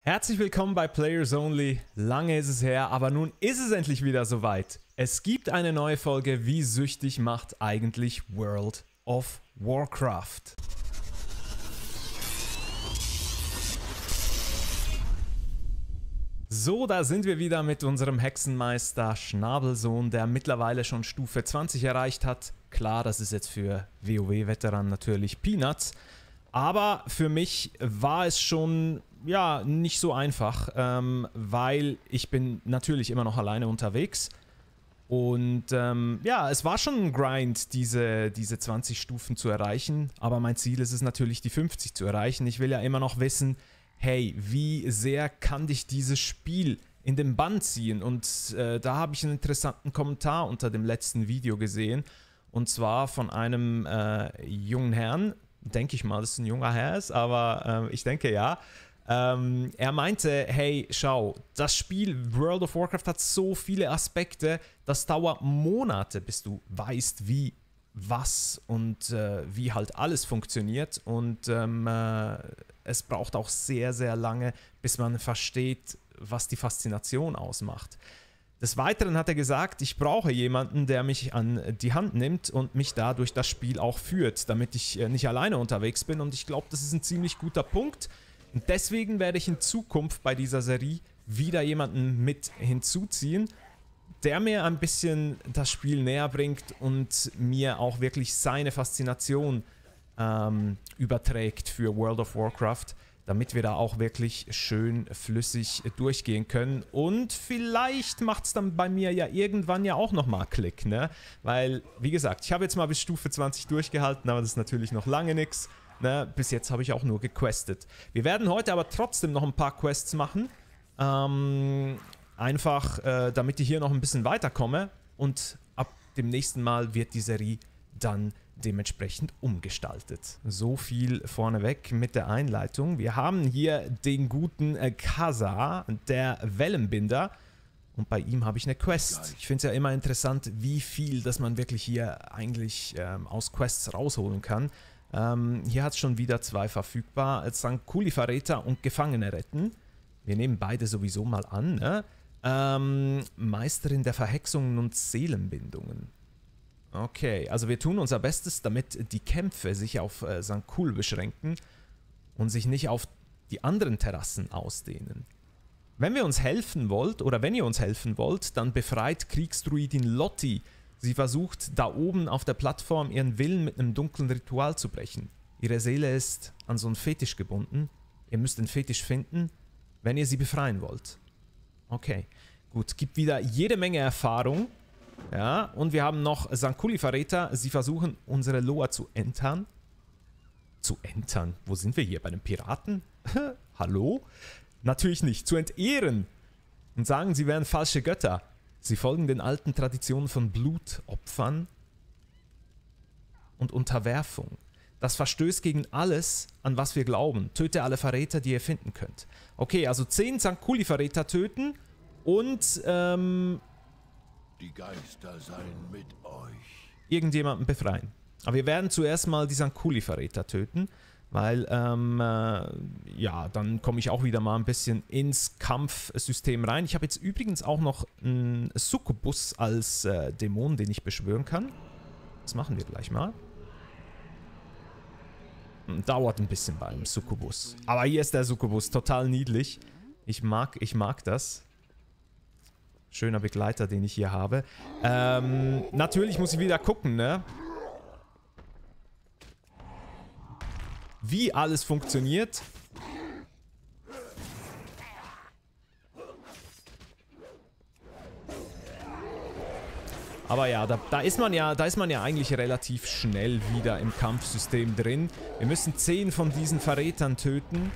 Herzlich willkommen bei Players Only. Lange ist es her, aber nun ist es endlich wieder soweit. Es gibt eine neue Folge, wie süchtig macht eigentlich World of Warcraft. So, da sind wir wieder mit unserem Hexenmeister Schnabelsohn, der mittlerweile schon Stufe 20 erreicht hat. Klar, das ist jetzt für WoW-Veteranen natürlich Peanuts. Aber für mich war es schon, ja, nicht so einfach, weil ich bin natürlich immer noch alleine unterwegs. Und ja, es war schon ein Grind, diese 20 Stufen zu erreichen. Aber mein Ziel ist es natürlich, die 50 zu erreichen. Ich will ja immer noch wissen, hey, wie sehr kann dich dieses Spiel in den Bann ziehen? Und da habe ich einen interessanten Kommentar unter dem letzten Video gesehen. Und zwar von einem jungen Herrn. Denke ich mal, dass es ein junger Herr ist, aber ich denke ja. Er meinte, hey, schau, das Spiel World of Warcraft hat so viele Aspekte, das dauert Monate, bis du weißt, wie, was und wie halt alles funktioniert. Und es braucht auch sehr, sehr lange, bis man versteht, was die Faszination ausmacht. Des Weiteren hat er gesagt, ich brauche jemanden, der mich an die Hand nimmt und mich da durch das Spiel auch führt, damit ich nicht alleine unterwegs bin. Und ich glaube, das ist ein ziemlich guter Punkt. Und deswegen werde ich in Zukunft bei dieser Serie wieder jemanden mit hinzuziehen, der mir ein bisschen das Spiel näher bringt und mir auch wirklich seine Faszination überträgt für World of Warcraft, damit wir da auch wirklich schön flüssig durchgehen können. Und vielleicht macht es dann bei mir ja irgendwann ja auch nochmal Klick, ne? Weil, wie gesagt, ich habe jetzt mal bis Stufe 20 durchgehalten, aber das ist natürlich noch lange nichts. Ne? Bis jetzt habe ich auch nur gequestet. Wir werden heute aber trotzdem noch ein paar Quests machen. Einfach, damit ich hier noch ein bisschen weiterkomme. Und ab dem nächsten Mal wird die Serie dann dementsprechend umgestaltet. So viel vorneweg mit der Einleitung. Wir haben hier den guten Khazar, der Wellenbinder. Und bei ihm habe ich eine Quest. Ich finde es ja immer interessant, wie viel, dass man wirklich hier eigentlich aus Quests rausholen kann. Hier hat es schon wieder 2 verfügbar. Zankuli-Verräter und Gefangene retten. Wir nehmen beide sowieso mal an. Ne? Meisterin der Verhexungen und Seelenbindungen. Okay, also wir tun unser Bestes, damit die Kämpfe sich auf Zankul beschränken und sich nicht auf die anderen Terrassen ausdehnen. Wenn wir uns helfen wollt, oder wenn ihr uns helfen wollt, dann befreit Kriegsdruidin Lotti. Sie versucht, da oben auf der Plattform ihren Willen mit einem dunklen Ritual zu brechen. Ihre Seele ist an so einen Fetisch gebunden. Ihr müsst den Fetisch finden, wenn ihr sie befreien wollt. Okay, gut, gibt wieder jede Menge Erfahrung. Ja, und wir haben noch Zankuli-Verräter. Sie versuchen, unsere Loa zu entern. Zu entern? Wo sind wir hier? Bei den Piraten? Hallo? Natürlich nicht. Zu entehren. Und sagen, sie wären falsche Götter. Sie folgen den alten Traditionen von Blutopfern und Unterwerfung. Das verstößt gegen alles, an was wir glauben. Töte alle Verräter, die ihr finden könnt. Okay, also 10 Zankuli-Verräter töten und, die Geister seien mit euch. Irgendjemanden befreien. Aber wir werden zuerst mal die Zankuli-Verräter töten, weil, ja, dann komme ich auch wieder mal ein bisschen ins Kampfsystem rein. Ich habe jetzt übrigens auch noch einen Succubus als Dämon, den ich beschwören kann. Das machen wir gleich mal. Dauert ein bisschen beim Succubus. Aber hier ist der Succubus, total niedlich. Ich mag das. Schöner Begleiter, den ich hier habe. Natürlich muss ich wieder gucken, ne? Wie alles funktioniert. Aber ja, da ist man ja eigentlich relativ schnell wieder im Kampfsystem drin. Wir müssen 10 von diesen Verrätern töten.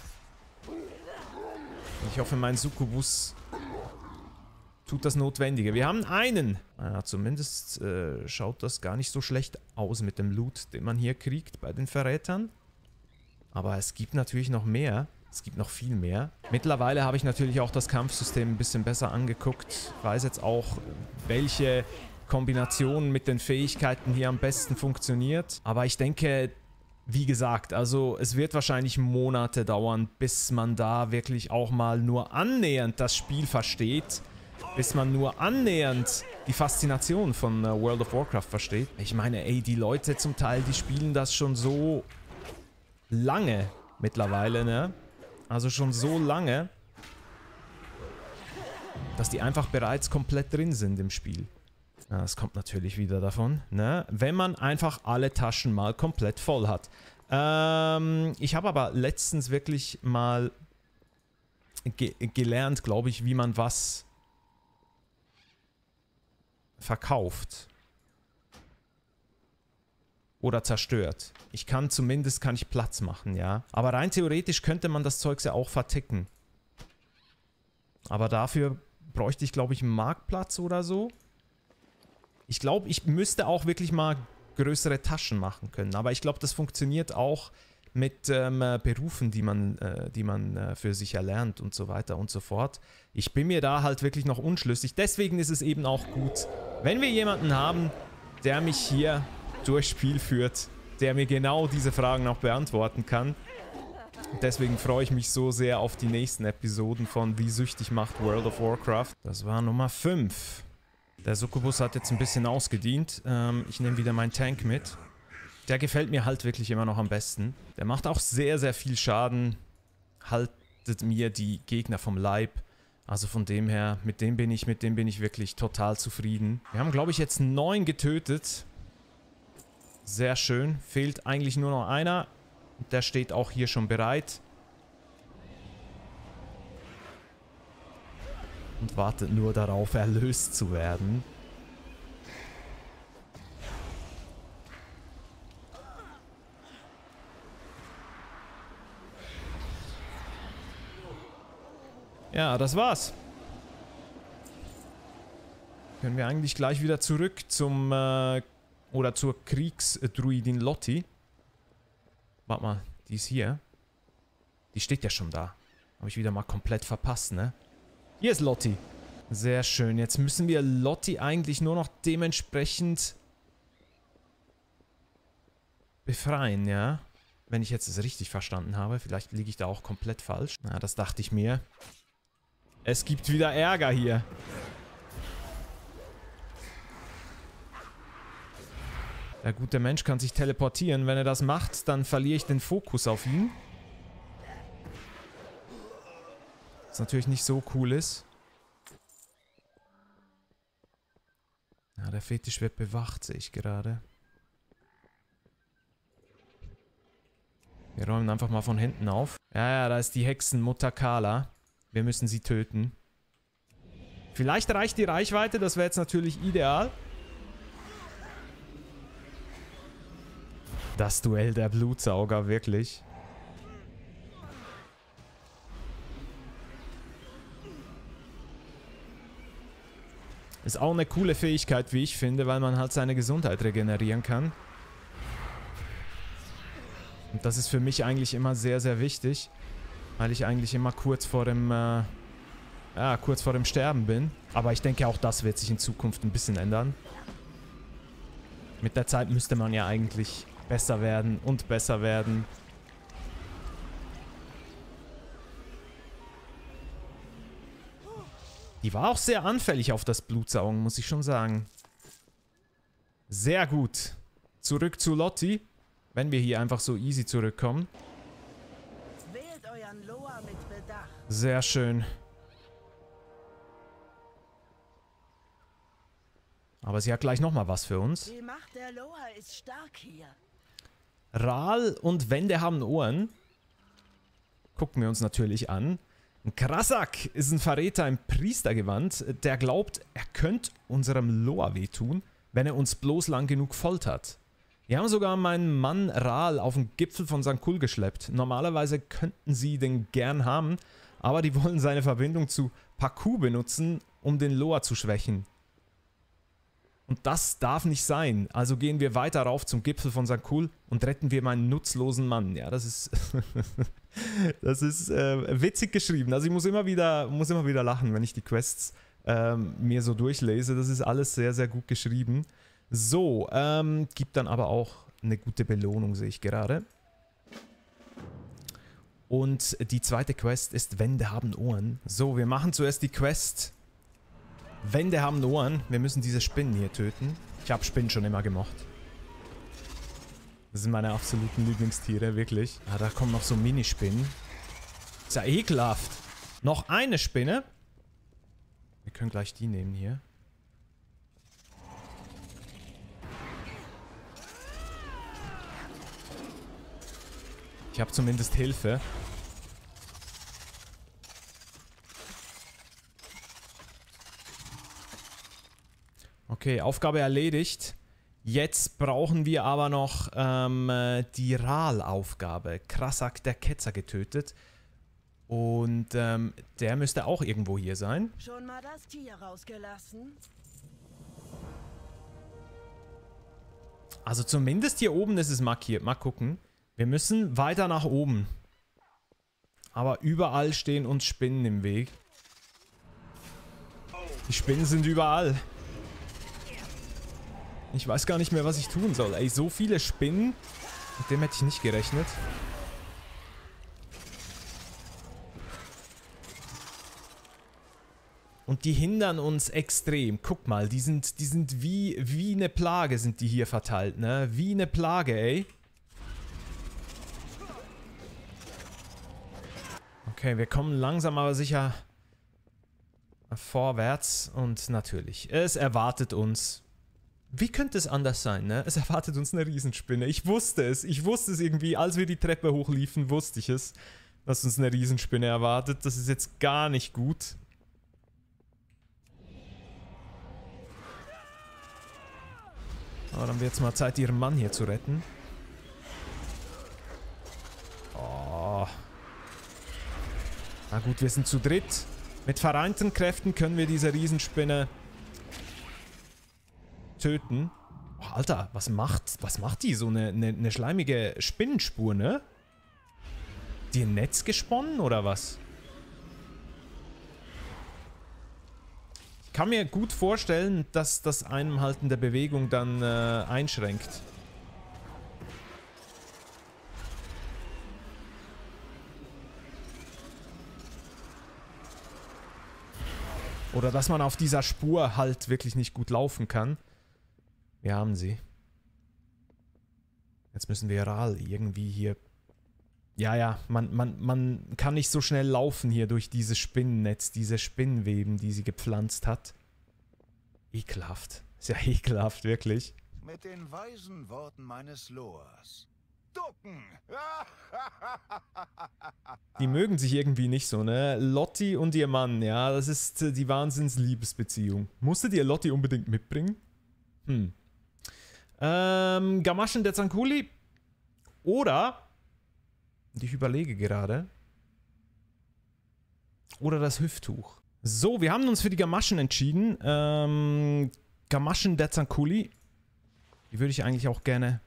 Ich hoffe, mein Succubus tut das Notwendige. Wir haben einen. Naja, zumindest schaut das gar nicht so schlecht aus mit dem Loot, den man hier kriegt bei den Verrätern. Aber es gibt natürlich noch mehr. Es gibt noch viel mehr. Mittlerweile habe ich natürlich auch das Kampfsystem ein bisschen besser angeguckt. Weiß jetzt auch, welche Kombination mit den Fähigkeiten hier am besten funktioniert. Aber ich denke, wie gesagt, also es wird wahrscheinlich Monate dauern, bis man da wirklich auch mal nur annähernd das Spiel versteht. Bis man nur annähernd die Faszination von World of Warcraft versteht. Ich meine, ey, die Leute zum Teil, die spielen das schon so lange mittlerweile, ne? Also schon so lange, dass die einfach bereits komplett drin sind im Spiel. Ja, das kommt natürlich wieder davon, ne? Wenn man einfach alle Taschen mal komplett voll hat. Ich habe aber letztens wirklich mal gelernt, glaube ich, wie man was verkauft. Oder zerstört. Zumindest kann ich Platz machen, ja. Aber rein theoretisch könnte man das Zeugs ja auch verticken. Aber dafür bräuchte ich, glaube ich, einen Marktplatz oder so. Ich glaube, ich müsste auch wirklich mal größere Taschen machen können. Aber ich glaube, das funktioniert auch mit Berufen, die man für sich erlernt und so weiter und so fort. Ich bin mir da halt wirklich noch unschlüssig. Deswegen ist es eben auch gut, wenn wir jemanden haben, der mich hier durchs Spiel führt, der mir genau diese Fragen auch beantworten kann. Und deswegen freue ich mich so sehr auf die nächsten Episoden von Wie süchtig macht World of Warcraft. Das war Nummer 5. Der Succubus hat jetzt ein bisschen ausgedient. Ich nehme wieder meinen Tank mit. Der gefällt mir halt wirklich immer noch am besten. Der macht auch sehr, sehr viel Schaden. Haltet mir die Gegner vom Leib. Also von dem her, mit dem bin ich wirklich total zufrieden. Wir haben, glaube ich, jetzt 9 getötet. Sehr schön. Fehlt eigentlich nur noch einer. Der steht auch hier schon bereit. Und wartet nur darauf, erlöst zu werden. Ja, das war's. Können wir eigentlich gleich wieder zurück zum, oder zur Kriegsdruidin Lotti. Warte mal, die ist hier. Die steht ja schon da. Habe ich wieder mal komplett verpasst, ne? Hier ist Lotti. Sehr schön. Jetzt müssen wir Lotti eigentlich nur noch dementsprechend befreien, ja? Wenn ich jetzt das richtig verstanden habe. Vielleicht liege ich da auch komplett falsch. Na, das dachte ich mir. Es gibt wieder Ärger hier. Der gute Mensch kann sich teleportieren. Wenn er das macht, dann verliere ich den Fokus auf ihn. Was natürlich nicht so cool ist. Ja, der Fetisch wird bewacht, sehe ich gerade. Wir räumen einfach mal von hinten auf. Ja, da ist die Hexenmutter Kala. Wir müssen sie töten. Vielleicht reicht die Reichweite, das wäre jetzt natürlich ideal. Das Duell der Blutsauger, wirklich. Ist auch eine coole Fähigkeit, wie ich finde, weil man halt seine Gesundheit regenerieren kann. Und das ist für mich eigentlich immer sehr, sehr wichtig. Weil ich eigentlich immer kurz vor dem Sterben bin. Aber ich denke, auch das wird sich in Zukunft ein bisschen ändern. Mit der Zeit müsste man ja eigentlich besser werden und besser werden. Die war auch sehr anfällig auf das Blutsaugen, muss ich schon sagen. Sehr gut. Zurück zu Lotti. Wenn wir hier einfach so easy zurückkommen. Wählt euren Loa mit Bedacht. Sehr schön. Aber sie hat gleich nochmal was für uns. Die Macht der Loa ist stark hier. Ral und Wände haben Ohren. Gucken wir uns natürlich an. Ein Krasak ist ein Verräter im Priestergewand, der glaubt, er könnte unserem Loa wehtun, wenn er uns bloß lang genug foltert. Wir haben sogar meinen Mann Ral auf den Gipfel von St. Kul geschleppt. Normalerweise könnten sie den gern haben, aber die wollen seine Verbindung zu Paku benutzen, um den Loa zu schwächen. Und das darf nicht sein. Also gehen wir weiter rauf zum Gipfel von St. Kul und retten wir meinen nutzlosen Mann. Ja, das ist das ist witzig geschrieben. Also ich muss immer wieder lachen, wenn ich die Quests mir so durchlese. Das ist alles sehr, sehr gut geschrieben. So, gibt dann aber auch eine gute Belohnung, sehe ich gerade. Und die zweite Quest ist Wände haben Ohren. So, wir machen zuerst die Quest Wände haben Ohren. Wir müssen diese Spinnen hier töten. Ich habe Spinnen schon immer gemocht. Das sind meine absoluten Lieblingstiere, wirklich. Ah, da kommen noch so Minispinnen. Ist ja ekelhaft. Noch eine Spinne. Wir können gleich die nehmen hier. Ich habe zumindest Hilfe. Okay, Aufgabe erledigt. Jetzt brauchen wir aber noch die Ral-Aufgabe. Krasak, der Ketzer, getötet. Und der müsste auch irgendwo hier sein. Schon mal das Tier rausgelassen? Also zumindest hier oben ist es markiert. Mal gucken. Wir müssen weiter nach oben. Aber überall stehen uns Spinnen im Weg. Die Spinnen sind überall. Ich weiß gar nicht mehr, was ich tun soll. Ey, so viele Spinnen. Mit dem hätte ich nicht gerechnet. Und die hindern uns extrem. Guck mal, die sind wie eine Plage sind die hier verteilt, ne? Wie eine Plage, ey. Okay, wir kommen langsam aber sicher vorwärts. Und natürlich, es erwartet uns... Wie könnte es anders sein, ne? Es erwartet uns eine Riesenspinne. Ich wusste es. Ich wusste es irgendwie. Als wir die Treppe hochliefen, wusste ich es. Dass uns eine Riesenspinne erwartet. Das ist jetzt gar nicht gut. Aber dann wird es mal Zeit, ihren Mann hier zu retten. Oh. Na gut, wir sind zu dritt. Mit vereinten Kräften können wir diese Riesenspinne töten. Oh, Alter, was macht die? So eine schleimige Spinnenspur, ne? Die ein Netz gesponnen oder was? Ich kann mir gut vorstellen, dass das einem halt in der Bewegung dann einschränkt. Oder dass man auf dieser Spur halt wirklich nicht gut laufen kann. Wir haben sie. Jetzt müssen wir Ral irgendwie hier... Ja, man kann nicht so schnell laufen hier durch dieses Spinnennetz, diese Spinnenweben, die sie gepflanzt hat. Ekelhaft. Ist ja ekelhaft, wirklich. Mit den weisen Worten meines Loas. Ducken! Die mögen sich irgendwie nicht so, ne? Lotti und ihr Mann, ja, das ist die Wahnsinns-Liebesbeziehung. Musstet ihr Lotti unbedingt mitbringen? Gamaschen der Zankuli. Oder, und ich überlege gerade, oder das Hüfttuch. So, wir haben uns für die Gamaschen entschieden. Gamaschen der Zankuli. Die würde ich eigentlich auch gerne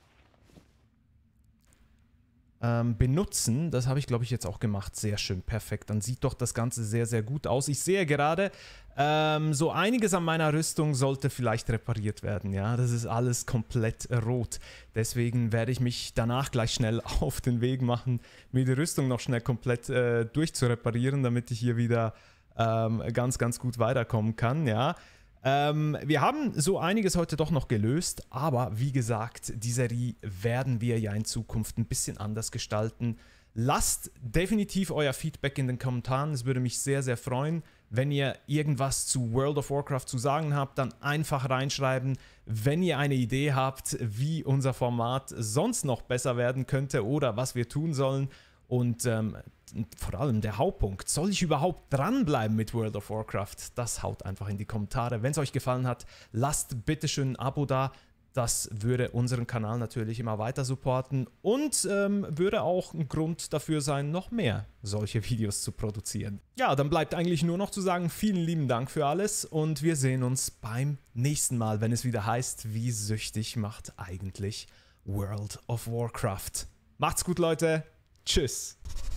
benutzen. Das habe ich, glaube ich, jetzt auch gemacht. Sehr schön, perfekt. Dann sieht doch das Ganze sehr, sehr gut aus. Ich sehe gerade, so einiges an meiner Rüstung sollte vielleicht repariert werden. Ja, das ist alles komplett rot. Deswegen werde ich mich danach gleich schnell auf den Weg machen, mir die Rüstung noch schnell komplett durchzureparieren, damit ich hier wieder ganz, ganz gut weiterkommen kann. Ja. Wir haben so einiges heute doch noch gelöst, aber wie gesagt, die Serie werden wir ja in Zukunft ein bisschen anders gestalten. Lasst definitiv euer Feedback in den Kommentaren, es würde mich sehr, sehr freuen. Wenn ihr irgendwas zu World of Warcraft zu sagen habt, dann einfach reinschreiben. Wenn ihr eine Idee habt, wie unser Format sonst noch besser werden könnte oder was wir tun sollen. Und vor allem der Hauptpunkt, soll ich überhaupt dranbleiben mit World of Warcraft? Das haut einfach in die Kommentare. Wenn es euch gefallen hat, lasst bitte schön ein Abo da. Das würde unseren Kanal natürlich immer weiter supporten und würde auch ein Grund dafür sein, noch mehr solche Videos zu produzieren. Ja, dann bleibt eigentlich nur noch zu sagen, vielen lieben Dank für alles und wir sehen uns beim nächsten Mal, wenn es wieder heißt, wie süchtig macht eigentlich World of Warcraft. Macht's gut, Leute. Tschüss.